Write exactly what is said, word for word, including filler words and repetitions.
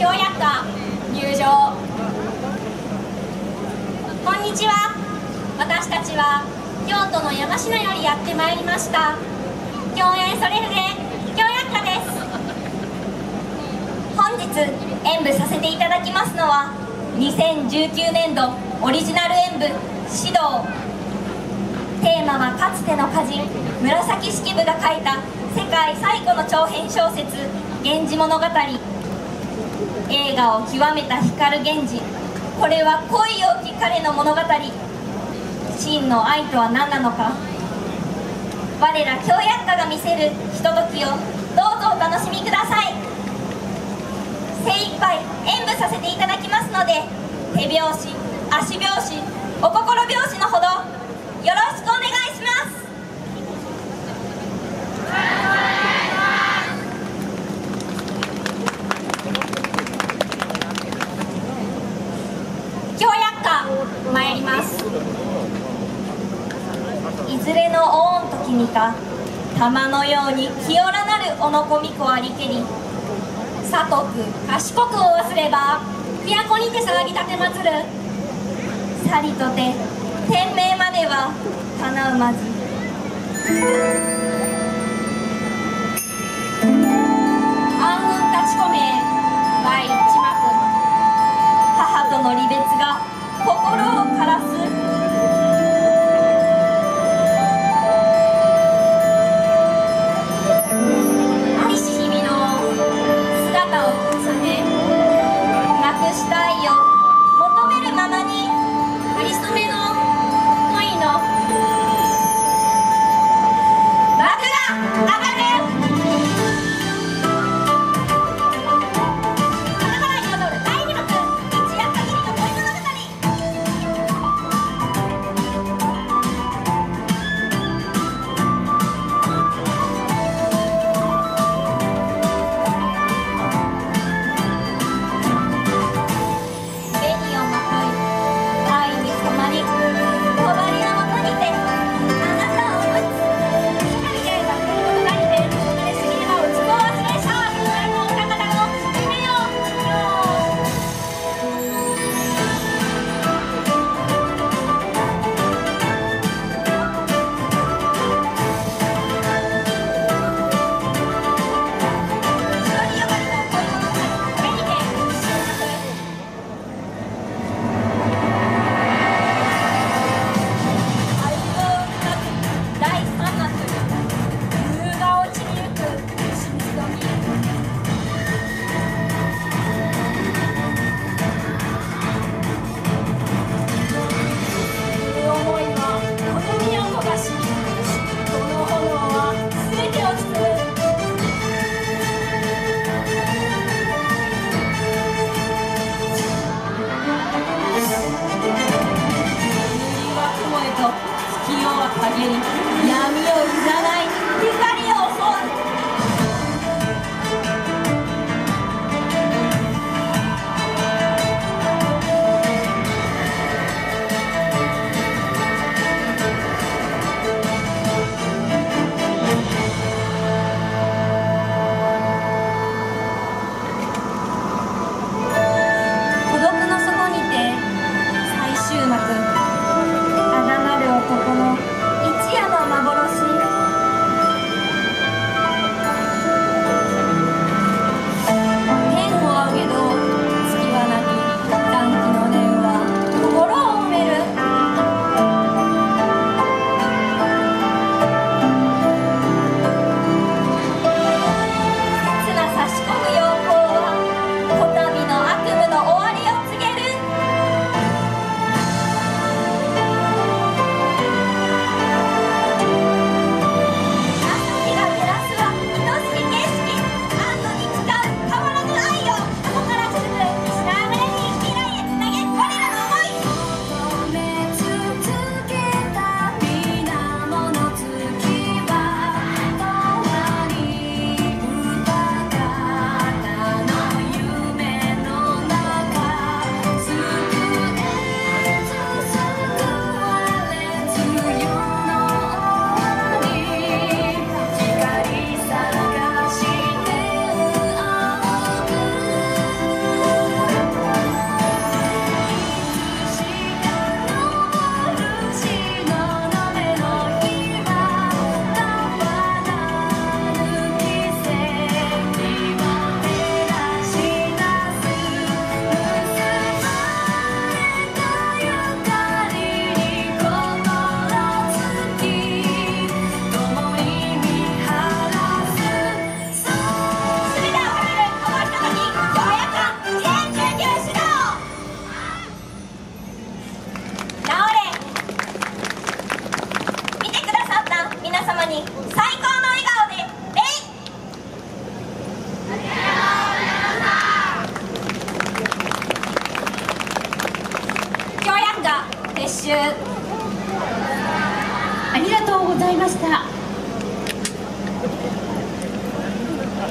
京薬科入場。こんにちは。私たちは京都の山科よりやってまいりました京園ソレフレ京薬科です。本日演舞させていただきますのはにせんじゅうきゅうねんどオリジナル演舞「指導」。テーマはかつての歌人紫式部が書いた世界最古の長編小説「源氏物語」。映画を極めた光源氏。これは恋多き彼の物語。真の愛とは何なのか。我ら京薬科が見せるひとときをどうぞお楽しみください。精一杯演舞させていただきますので、手拍子、足拍子、お心拍子のほどよろしくお願いします。京薬科参ります。いずれの御恩ときにか玉のように清らなるおのこみこありけり、里く賢くを忘れば都にて騒ぎ立てまつる。さりとて天命まではかなうまず。暗雲立ち込め第一幕。母との離別が心を枯らす。愛し日々の姿を重ね、なくした愛を求めるままにかりそめの恋の幕が上がる。花々彩る第二幕、一夜限りの恋物語。 集。 ありがとうございました。